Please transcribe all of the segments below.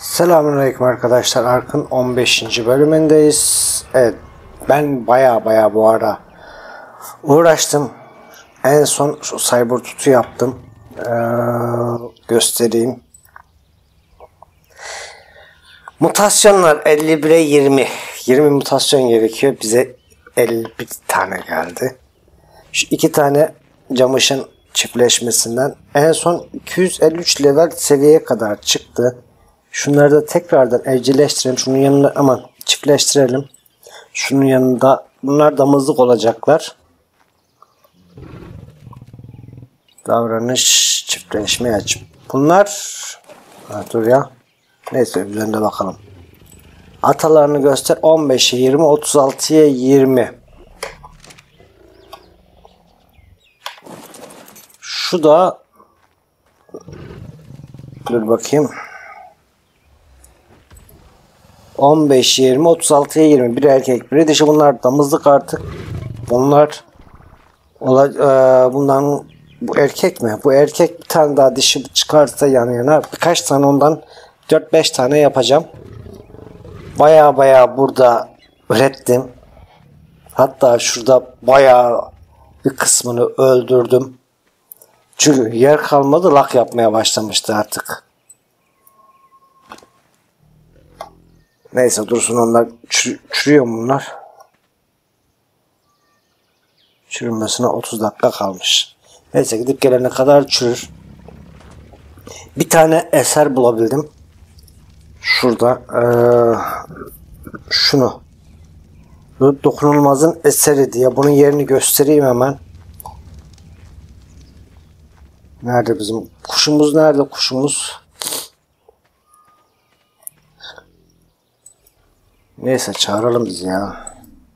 Selamünaleyküm arkadaşlar. Ark'ın 15. bölümündeyiz. Evet, ben baya bu ara uğraştım. En son şu Cybertooth'u yaptım. Göstereyim. Mutasyonlar 51'e 20. 20 mutasyon gerekiyor. Bize 51 tane geldi. Şu iki tane camışın çiftleşmesinden en son 253 level seviyeye kadar çıktı. Şunları da tekrardan evcilleştirelim. Şunun yanında çiftleştirelim. Şunun yanında bunlar damızlık olacaklar. Davranış çiftleşmeye aç. Bunlar dur ya. Neyse üzerinde bakalım. Atalarını göster. 15'e 20, 36'ya 20. Şu da dur bakayım. 15, 20, 36'ya 20. Biri erkek, biri dişi. Bunlar damızlık artık. Bunlar bundan bu erkek mi? Bu erkek, bir tane daha dişi çıkarsa yan yana birkaç tane ondan 4-5 tane yapacağım. Baya burada ürettim. Hatta şurada baya bir kısmını öldürdüm. Çünkü yer kalmadı, lak yapmaya başlamıştı artık. Neyse dursun, onlar çürüyor bunlar. Çürümesine 30 dakika kalmış. Neyse gidip gelene kadar çürür. Bir tane eser bulabildim. Şurada şunu. Dokunulmazın eseri diye. Bunun yerini göstereyim hemen. Nerede bizim kuşumuz? Nerede kuşumuz? Neyse çağıralım biz ya.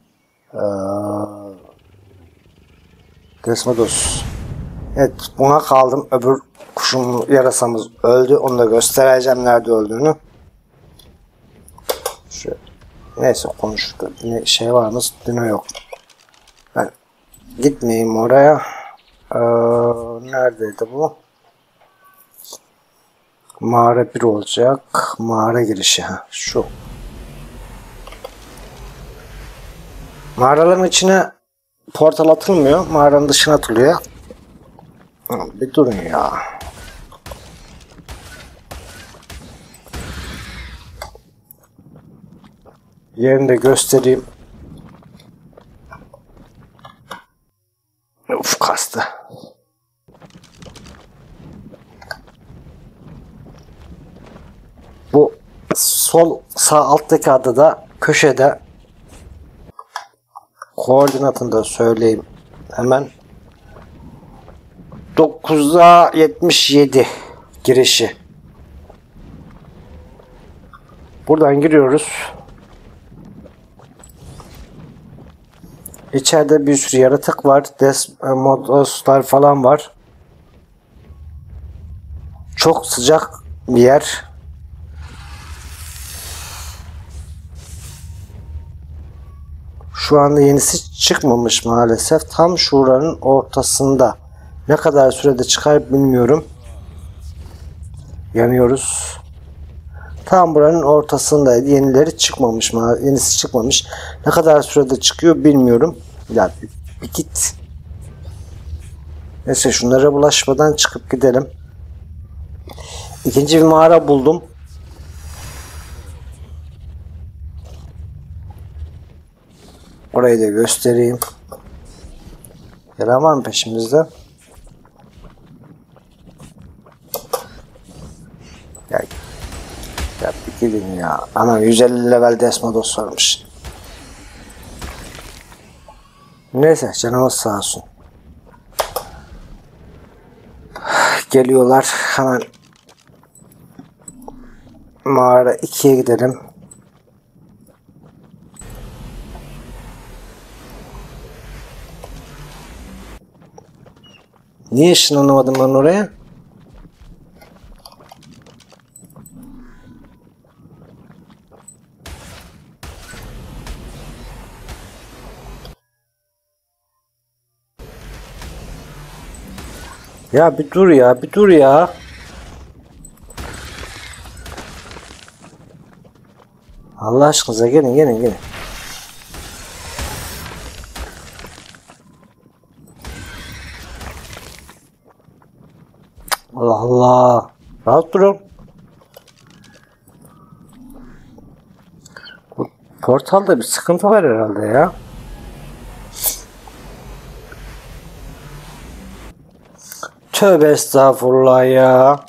Desmodos. Evet, buna kaldım. Öbür kuşun yarasamız öldü. Onu da göstereceğim nerede öldüğünü. Şöyle. Neyse konuştuk. Ne şey var mı? Dino yok. Ben gitmeyeyim oraya. Neredeydi bu? Mağara 1 olacak. Mağara girişi. Şu. Mağaraların içine portal atılmıyor. Mağaranın dışına atılıyor. Bir durun ya. Yerini de göstereyim. Uf, kastı. Bu sağ alttaki adada köşede, koordinatını da söyleyeyim hemen. 9'a 77 girişi. Buradan giriyoruz. İçeride bir sürü yaratık var. Desmodoslar falan var. Çok sıcak bir yer. Şu anda yenisi çıkmamış maalesef. Tam şuranın ortasında. Ne kadar sürede çıkar bilmiyorum. Yanıyoruz. Tam buranın ortasındaydı. Yenileri çıkmamış. Yenisi çıkmamış. Ne kadar sürede çıkıyor bilmiyorum. Ya bir git. Neyse şunlara bulaşmadan çıkıp gidelim. İkinci bir mağara buldum. Orayı da göstereyim. Gelen var mı peşimizde? Ya bir gidin ya. Ana 150 level Desmodos varmış. Neyse canımız sağ olsun. Geliyorlar. Hemen mağara 2'ye gidelim. Niye ışınlanamadım ben oraya? Ya bir dur ya, bir dur ya. Allah aşkınıza gelin. Allah Allah. Rahat durun. Bu portalda bir sıkıntı var herhalde ya. Tövbe estağfurullah ya.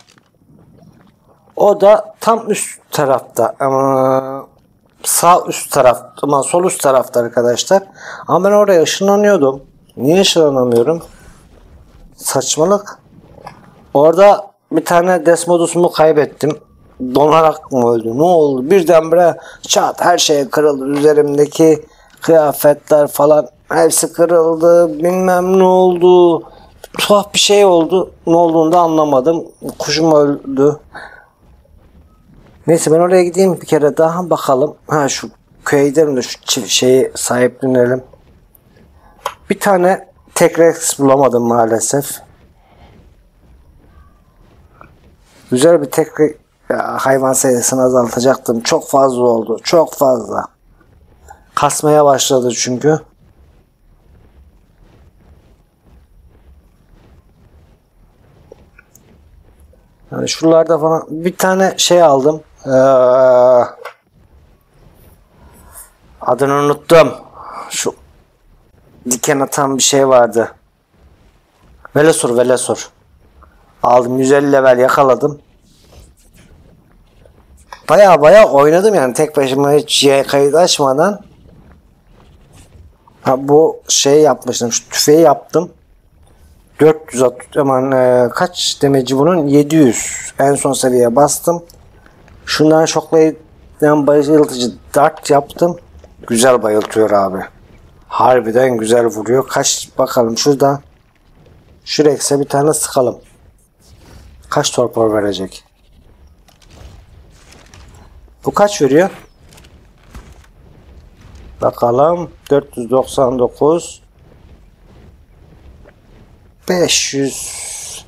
O da tam üst tarafta. Ama sağ üst tarafta. Ama sol üst tarafta arkadaşlar. Ama ben oraya ışınlanıyordum. Niye ışınlanamıyorum? Saçmalık. Orada bir tane Desmodus'umu kaybettim. Donarak mı öldü? Ne oldu? Birdenbire çat her şey kırıldı. Üzerimdeki kıyafetler falan hepsi kırıldı. Bilmem ne oldu. Tuhaf bir şey oldu. Ne olduğunu da anlamadım. Kuşum öldü. Neyse ben oraya gideyim bir kere daha bakalım. Ha şu köye gidelim de şu şeyi sahiplenelim. Bir tane tek Rex bulamadım maalesef. Güzel bir tek hayvan sayısını azaltacaktım. Çok fazla oldu. Çok fazla. Kasmaya başladı çünkü. Yani şuralarda falan bir tane şey aldım. Adını unuttum. Şu diken atan bir şey vardı. Velosaur. Aldım 150 level yakaladım. Baya oynadım yani tek başıma hiç kayıt açmadan. Ha, bu şey yapmıştım. Şu tüfeği yaptım. 400 aman kaç demeci bunun? 700. En son seviyeye bastım. Şundan şoklayan bayıltıcı dart yaptım. Güzel bayıltıyor abi. Harbiden güzel vuruyor. Kaç bakalım şurada. Şu Rex'e bir tane sıkalım. Kaç torpor verecek? Bu kaç veriyor? Bakalım. 499 500.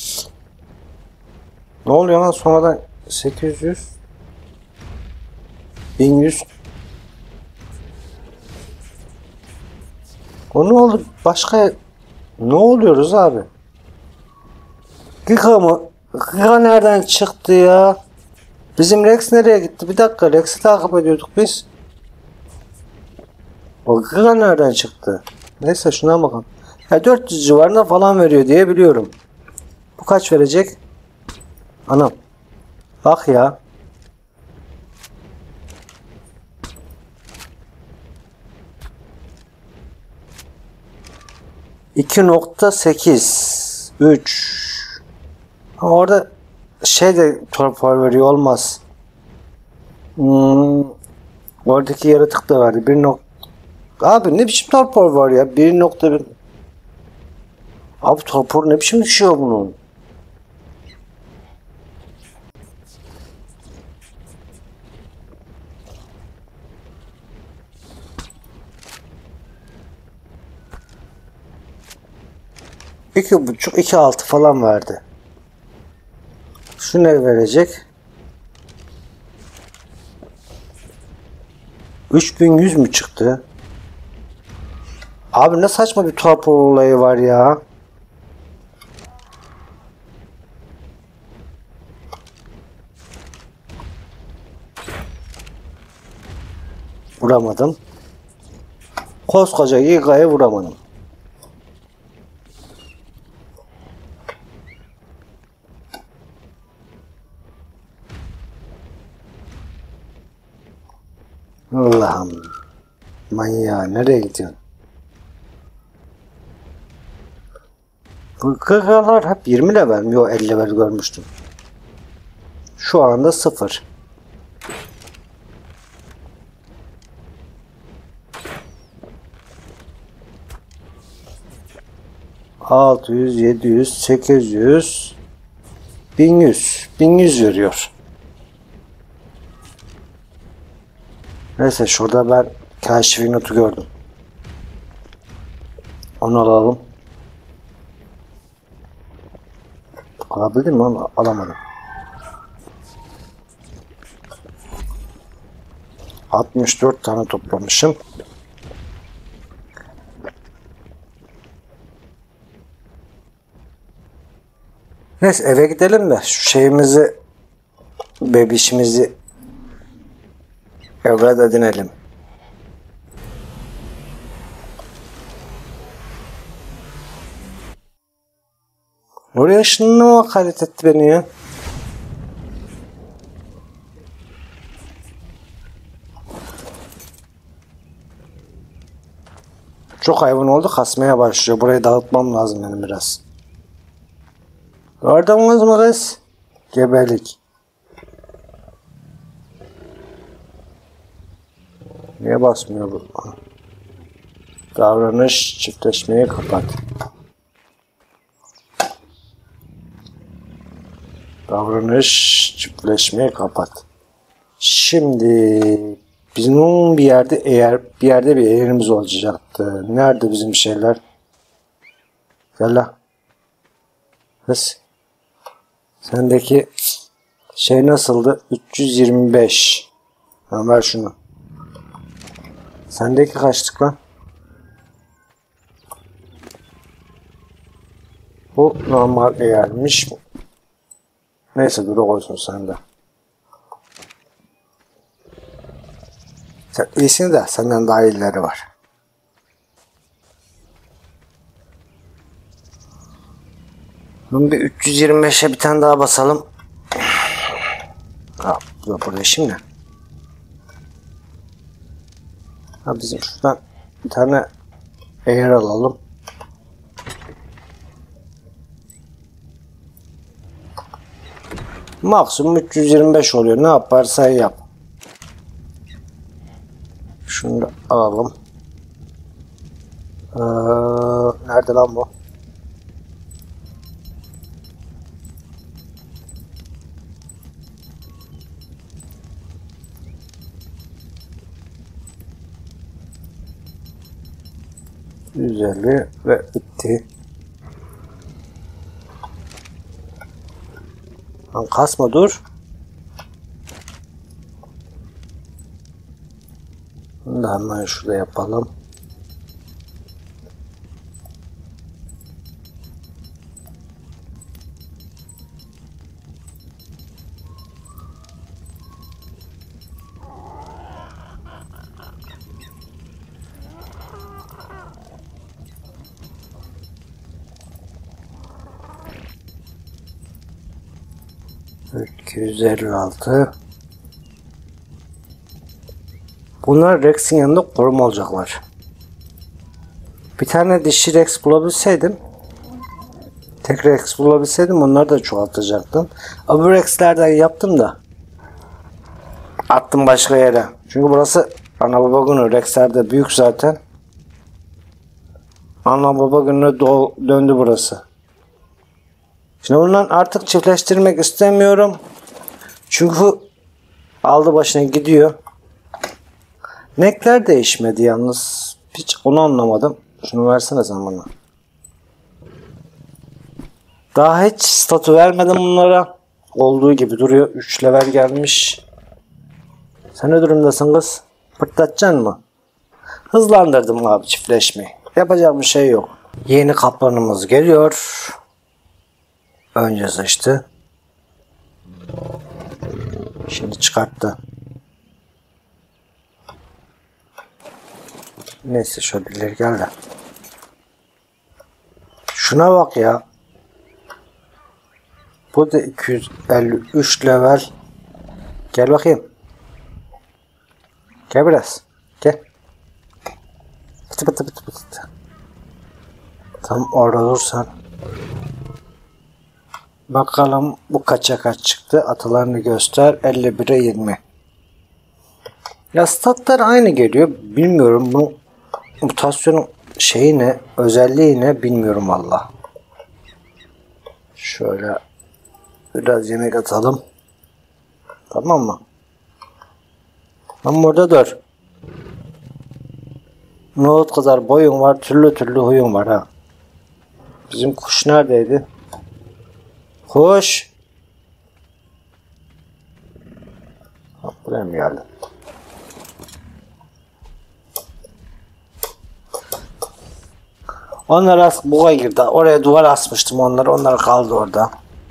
Ne oluyor lan sonradan 800 1100. O ne oldu? Başka ne oluyoruz abi? Giga mı? Giga nereden çıktı ya? Bizim Rex nereye gitti? Bir dakika Rex'i takip ediyorduk biz. O Giga nereden çıktı? Neyse şuna bakalım. Ya 400 civarında falan veriyor diye biliyorum. Bu kaç verecek? Anam. Bak ya. ...2.8 3 ama orada şey de torpor veriyor olmaz. Oradaki yaratık da verdi. 1. Abi ne biçim torpor var ya? 1.1. Abi torpor ne biçim düşüyor bunun? İki buçuk, 2.6 falan verdi. Şu ne verecek? 3100 mü çıktı? Abi ne saçma bir torpor olayı var ya. Vuramadım. Koskoca Giga'ya vuramadım. Allah'ım. Manyağı nereye gidiyorsun? Bu Giga'lar hep 20 level mi? Yok 50 level görmüştüm. Şu anda 0. ...600, 700, 800... ...1100 veriyor. Neyse şurada ben... ...kaşifi notu gördüm. Onu alalım. Alabildim mi ama alamadım. 64 tane toplamışım. Neyse eve gidelim de şu şeyimizi, bebişimizi evlat edinelim. Oraya ışınlama hakaret etti beni ya. Çok hayvan oldu, kasmaya başlıyor. Burayı dağıtmam lazım benim biraz. Gördünüz mü kız? Gebelik. Niye basmıyor bu? Davranış çiftleşmeyi kapat. Davranış çiftleşmeyi kapat. Şimdi bizim bir yerde bir yerimiz olacaktı. Nerede bizim şeyler? Gel la. Kız. Sendeki şey nasıldı? 325. Ha, ver şunu. Sendeki kaçtık lan? Bu normal eğermiş. Neyse dur olsun sende. Sen iyisin de senden daha iyileri var. Bunu bir 325'e bir tane daha basalım. Ha, burada şimdi. Ha, bizim şuradan bir tane eğer alalım. Maksimum 325 oluyor. Ne yaparsan yap. Şunu da alalım. Nerede lan bu? Güzelli ve bitti. Lan kasma dur. Bunu da hemen şurada yapalım. ...256... Bunlar Rex'in yanında koruma olacaklar. Bir tane dişi Rex bulabilseydim... ...tek Rex bulabilseydim onları da çoğaltacaktım. Öbür Rex'lerden yaptım da... ...attım başka yere. Çünkü burası ana baba günü. Rex'ler de büyük zaten. Ana baba gününe döndü burası. Şimdi bundan artık çiftleştirmek istemiyorum. Çünkü aldı başına gidiyor. Nekler değişmedi yalnız. Hiç onu anlamadım. Şunu versene sen bana. Daha hiç statü vermedim bunlara. Olduğu gibi duruyor. 3 level gelmiş. Sen ne durumdasın kız? Pırtlatacaksın mı? Hızlandırdım abi çiftleşmeyi. Yapacak bir şey yok. Yeni kaplanımız geliyor. Önce sıçtı. Şimdi çıkarttı. Neyse şöyle ileri gel de. Şuna bak ya. Bu da 253 level. Gel bakayım. Gel biraz. Gel. Pıtı pıtı pıtı pıtı. Tam orada dursan. Bakalım bu kaça kaç çıktı. Atalarını göster. 51'e 20. Ya statlar aynı geliyor. Bilmiyorum bu mutasyonun şeyi ne, özelliği ne bilmiyorum valla. Şöyle biraz yemek atalım. Tamam mı? Ama burada dur. Nohut kadar boyun var, türlü türlü huyun var ha. Bizim kuş neredeydi? Kuş. Buraya mı geldi? Onlar buga girdi. Oraya duvar asmıştım onları. Onlar kaldı orada.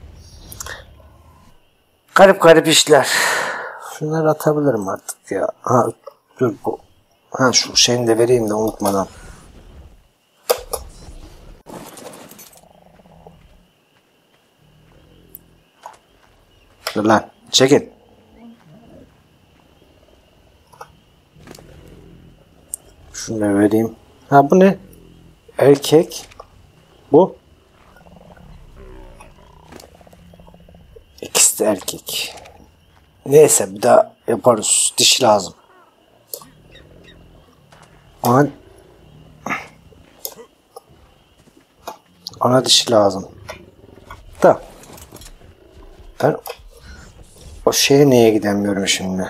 Garip garip işler. Şunları atabilirim artık ya. Ha dur bu. Ha şu şeyini de vereyim de unutmadan. Dur lan. Çekin. Şunu da vereyim. Ha bu ne? Erkek. Bu. İkisi de erkek. Neyse bir daha yaparız. Dişi lazım. Ona dişi lazım. Da. Ben o şeye niye gidemiyorum şimdi?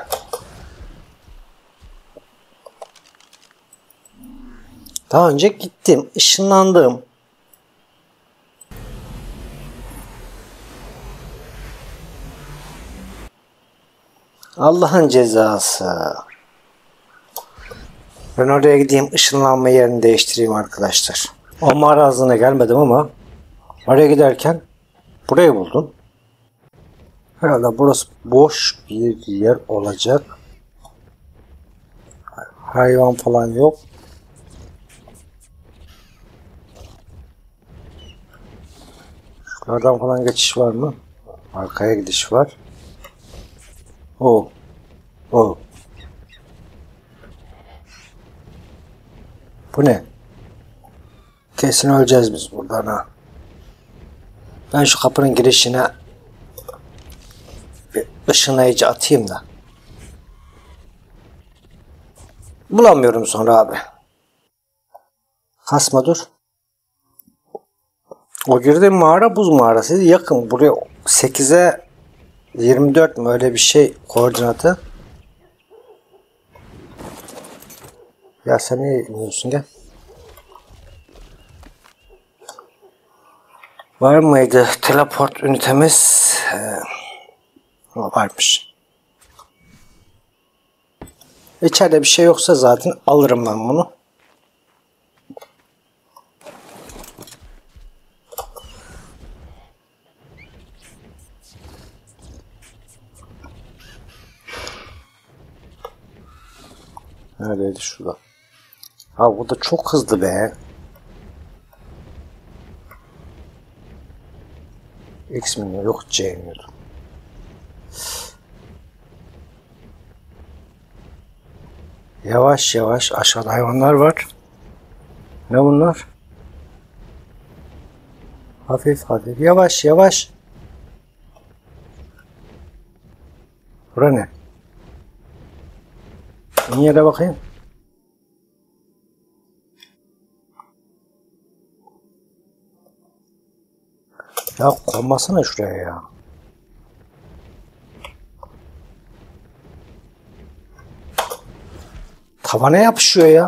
Daha önce gittim. Işınlandım. Allah'ın cezası. Ben oraya gideyim, ışınlanma yerini değiştireyim arkadaşlar. O mağara ağzına gelmedim ama oraya giderken burayı buldum. Herhalde burası boş bir yer olacak. Hayvan falan yok. Şuradan falan geçiş var mı? Arkaya gidiş var. O. Bu ne? Kesin öleceğiz biz buradan ha. Ben şu kapının girişine bir ışınlayıcı atayım da. Bulamıyorum sonra abi. Kasma dur. O girdiğim mağara buz mağarası. Yakın buraya 8'e 24 mi öyle bir şey koordinatı. Ya sen niye iniyorsun gel. Var mıydı teleport ünitemiz? Varmış. İçeride bir şey yoksa zaten alırım ben bunu. Neredeydi şurada? Ha bu da çok hızlı be. X mi yok C mi? Yavaş yavaş aşağıda hayvanlar var. Ne bunlar? Hafif hafif yavaş yavaş. Bura ne? İn yere bakayım. Ya konmasana şuraya ya. Tavana yapışıyor ya.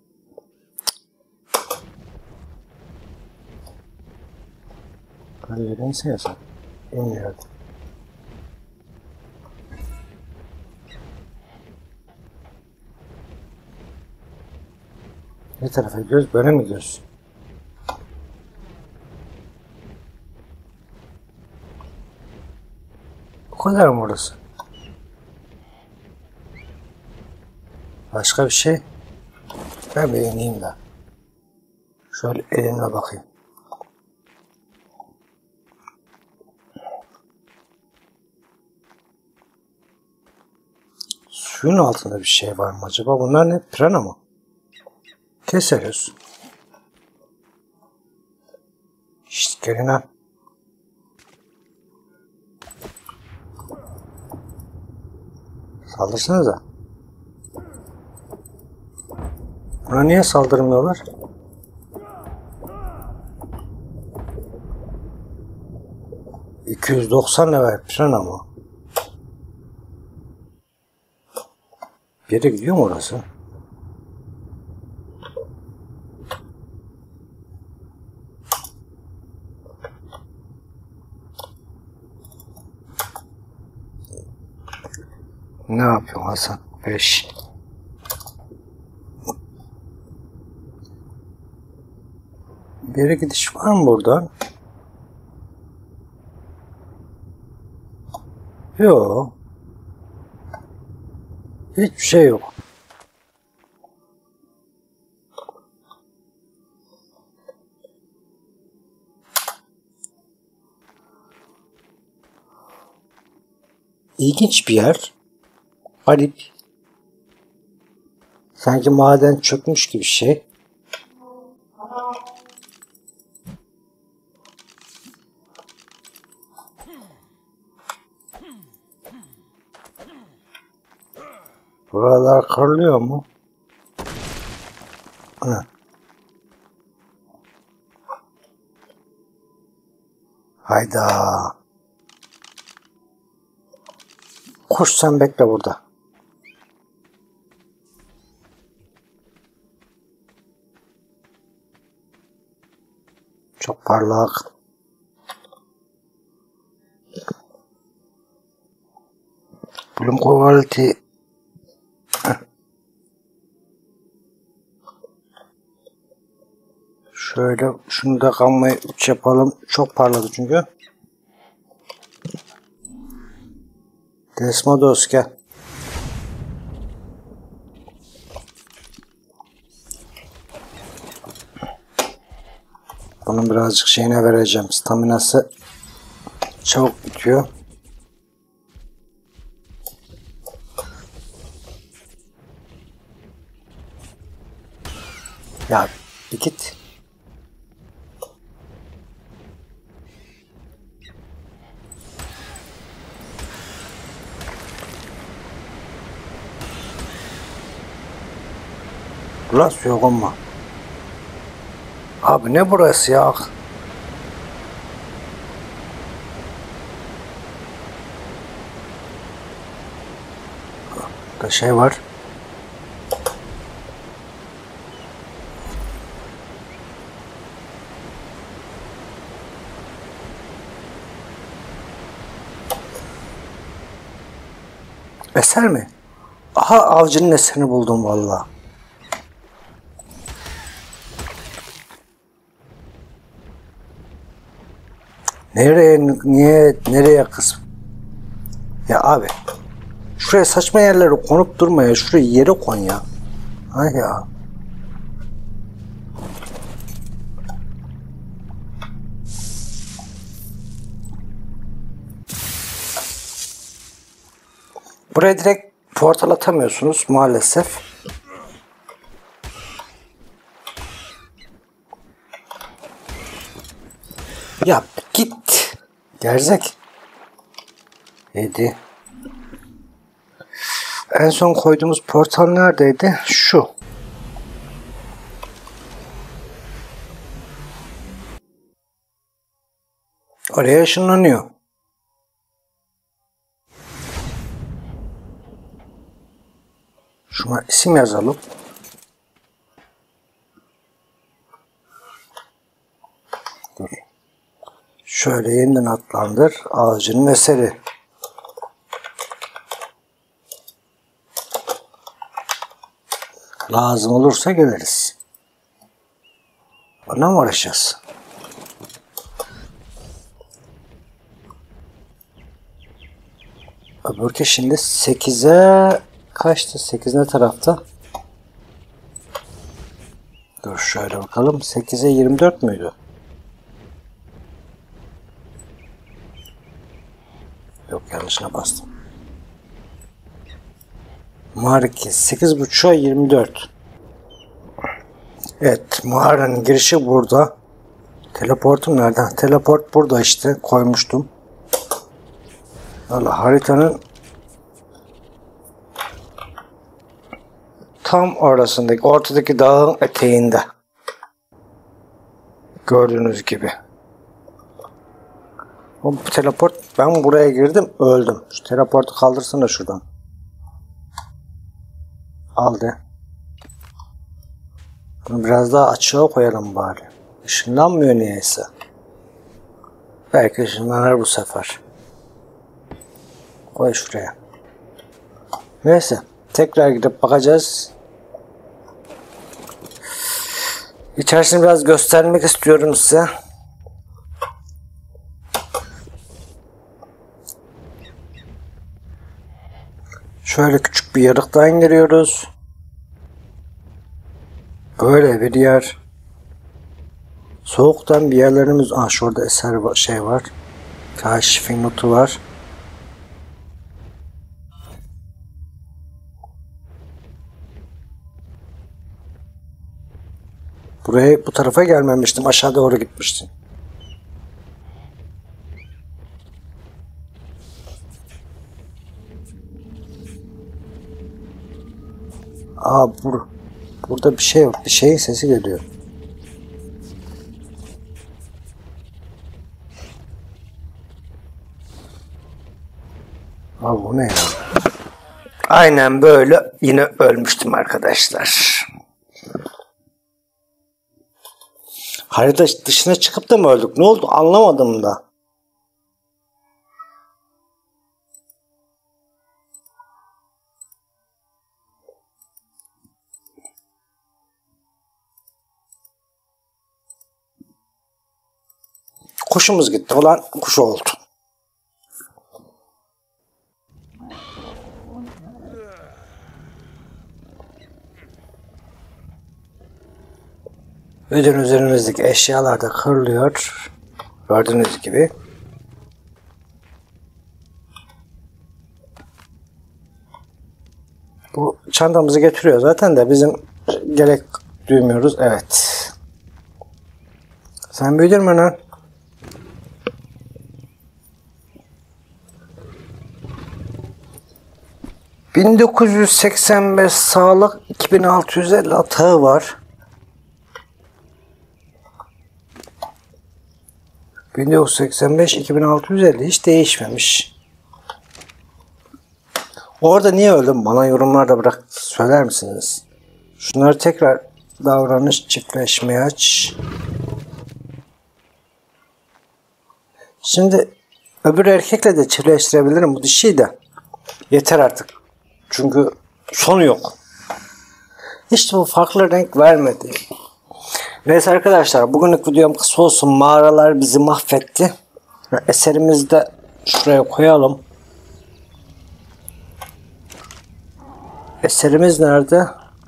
Hadi neyse ya sen. İnmiyor. Ne tarafa gidiyoruz? Böyle mi gidiyoruz? O kadar mı orası? Başka bir şey? Ben bir ineyim de. Şöyle elimle bakayım. Suyun altında bir şey var mı acaba? Bunlar ne? Pirana mı? Keseriz. İşte gelin ha. Saldırsanıza. Buna niye saldırmıyorlar? ...290 level pirana mı? Bir yere gidiyor mu orası? Ne yapıyorsun Hasan? 5. Bir yere gidiş var mı buradan? Yok. Hiçbir şey yok. İlginç bir yer. Garip. Sanki maden çökmüş gibi şey. Buralar kırılıyor mu? Hı. Hayda. Koş sen bekle burada. Çok parlak. Bloom quality. Şöyle şunu da gammayı 3 yapalım. Çok parladı çünkü. Desmodos gel. Bunun birazcık şeyine vereceğim. Staminası çabuk bitiyor. Ya bir git. Burası yok ama. Abi ne burası ya? Burada şey var. Eser mi? Aha avcının eserini buldum vallahi. Nereye kız? Ya abi. Şuraya saçma yerlere konup durma ya. Şuraya yere kon ya. Ay ya. Buraya direkt portal atamıyorsunuz maalesef. Ya git. Gerzek. 7. En son koyduğumuz portal neredeydi? Şu. Oraya ışınlanıyor. Şuna isim yazalım. Dur. Şöyle yeniden adlandır. Ağacının eseri. Lazım olursa geliriz. Bana mı uğraşacağız? Öbürki şimdi 8'e kaçtı? 8 ne tarafta? Dur şöyle bakalım. 8'e 24 müydü? Yok yanlışına bastım. Marki 8.5'a 24. Evet mağaranın girişi burada. Teleportum nereden? Teleport burada işte koymuştum. Valla haritanın tam ortadaki dağın eteğinde. Gördüğünüz gibi. Bu teleport, ben buraya girdim öldüm. Şu teleportu kaldırsana şuradan. Aldı. Bunu biraz daha açığa koyalım bari. Işınlanmıyor niyeyse. Belki ışınlanır bu sefer. Koy şuraya. Neyse. Tekrar gidip bakacağız. İçerisini biraz göstermek istiyorum size. Şöyle küçük bir yarıktan giriyoruz. Böyle bir yer. Soğuktan bir yerlerimiz... Şurada eser var, şey var. Kaşifin notu var. Buraya, bu tarafa gelmemiştim. Aşağı doğru gitmiştim. Burada bir şey yok. Bir şeyin sesi geliyor. Bu ne ya? Aynen böyle yine ölmüştüm arkadaşlar. Harita dışına çıkıp da mı öldük? Ne oldu? Anlamadım da. Kuşumuz gitti. Olan kuş oldu. Ödün üzerimizdeki eşyalar da kırılıyor. Gördüğünüz gibi. Bu çantamızı getiriyor zaten de bizim gerek duymuyoruz. Evet. Sen büyüdün mü lan? ...1985 sağlık, 2650 atağı var. 1985, 2650 hiç değişmemiş. Orada niye öldüm? Bana yorumlarda bırak, söyler misiniz? Şunları tekrar davranış, çiftleşmeyi aç. Şimdi öbür erkekle de çiftleştirebilirim bu dişiyi de. Yeter artık. Çünkü sonu yok. İşte bu farklı renk vermedi. Neyse arkadaşlar, bugünlük videom kısa olsun. Mağaralar bizi mahvetti. Eserimizi de şuraya koyalım. Eserimiz nerede?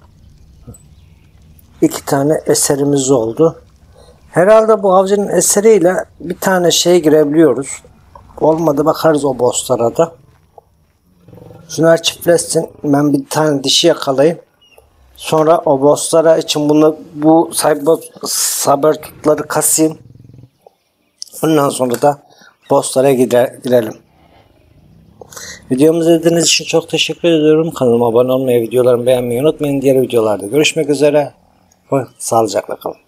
2 tane eserimiz oldu. Herhalde bu avcının eseriyle bir tane şeye girebiliyoruz. Olmadı bakarız o bosslara da. Şunlar çiftleşsin. Ben bir tane dişi yakalayayım. Sonra o bosslara için bu sabertutları kasayım. Ondan sonra da bosslara girelim. Videomuzu izlediğiniz için çok teşekkür ediyorum. Kanalıma abone olmayı, videolarımı beğenmeyi unutmayın. Diğer videolarda görüşmek üzere. Sağlıcakla kalın.